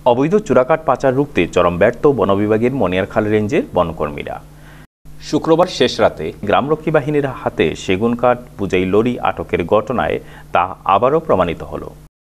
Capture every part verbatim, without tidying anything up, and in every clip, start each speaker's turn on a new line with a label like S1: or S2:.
S1: অবৈধ চোরাকাঠ পাচার রুখতে চরম ব্যর্থ বন বিভাগের মনিয়ারখাল রেঞ্জের বনকর্মীরা। শুক্রবার শেষ রাতে গ্রামরক্ষী বাহিনীর হাতে সেগুন কাঠ বোঝাই লরি আটকের ঘটনায় তা আবারও প্রমাণিত হলো।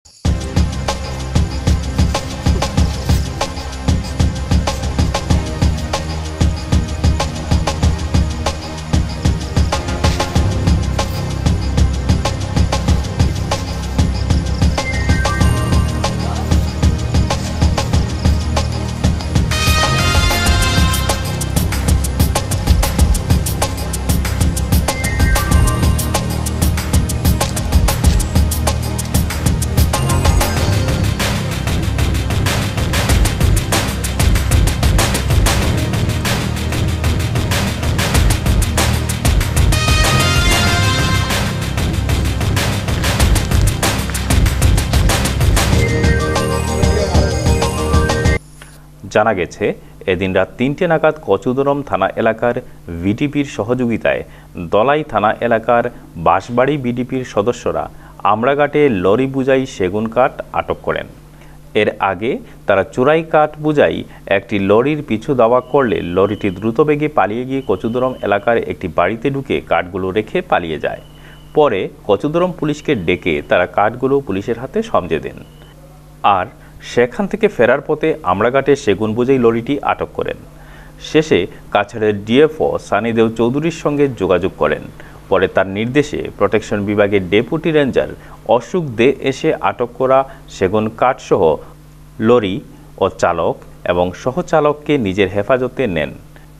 S1: জানা গেছে, এদিন রাত তিনটে নাগাদ কচুদরম থানা এলাকার ভিডিপির সহযোগিতায় দলাই থানা এলাকার বাঁশবাড়ি বিডিপির সদস্যরা আমড়াঘাটে লরি বোঝাই সেগুন কাঠ আটক করেন। এর আগে তারা চোরাই কাঠ বোঝাই একটি লরির পিছু দাওয়া করলে লরিটি দ্রুতবেগে পালিয়ে গিয়ে কচুদরম এলাকার একটি বাড়িতে ঢুকে কাঠগুলো রেখে পালিয়ে যায়। পরে কচুদরম পুলিশকে ডেকে তারা কাঠগুলো পুলিশের হাতে সমঝে দেন। আর সেখান থেকে ফেরার পথে আমড়াঘাটে সেগুন বোঝাই লরিটি আটক করেন। শেষে কাছাড়ের ডিএফও সানিদেও চৌধুরীর সঙ্গে যোগাযোগ করেন। পরে তার নির্দেশে প্রোটেকশন বিভাগের ডেপুটি রেঞ্জার অশোক দে এসে আটক করা সেগুন কাঠসহ লরি ও চালক এবং সহচালককে নিজের হেফাজতে নেন।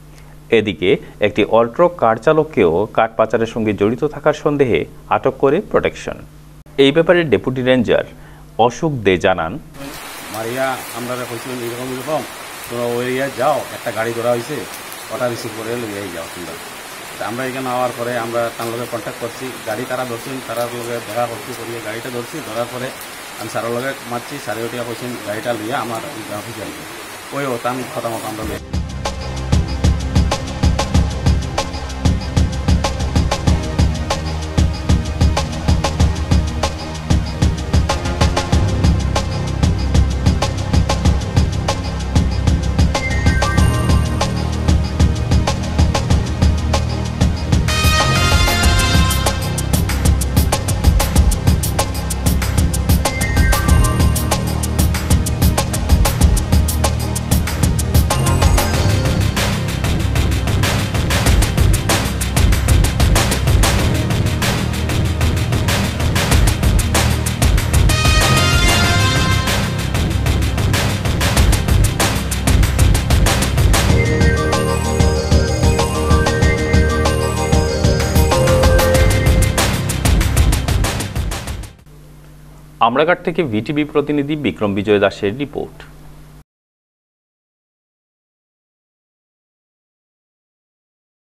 S1: এদিকে একটি অল্ট্রক কার চালককেও কাঠ পাচারের সঙ্গে জড়িত থাকার সন্দেহে আটক করে প্রোটেকশন। এই ব্যাপারে ডেপুটি রেঞ্জার অশোক দে জানান,
S2: মারিয়া আমরা কইছিলাম এরকম এরকম তোমরা ওই এরিয়া যাও, একটা গাড়ি ধরা হয়েছে, ওটা রিসিভ করে লইয়াই যাও তোমরা। আমরা এখানে আওয়ার পরে আমরা তার লগে কন্ট্যাক্ট করছি, গাড়ি তারা ধরছেন, তারা লগে দেখা করছি করিয়ে গাড়িটা ধরছি। ধরার পরে আমি স্যারের লগে মারছি, স্যারে ওটিয়া কইছেন গাড়িটা লইয়া আমার অফিসে আসবে, ওই ও তার কথা মতো আমরা লই।
S1: আমড়াঘাট থেকে ভিটিভি প্রতিনিধি বিক্রম বিজয় দাসের রিপোর্ট।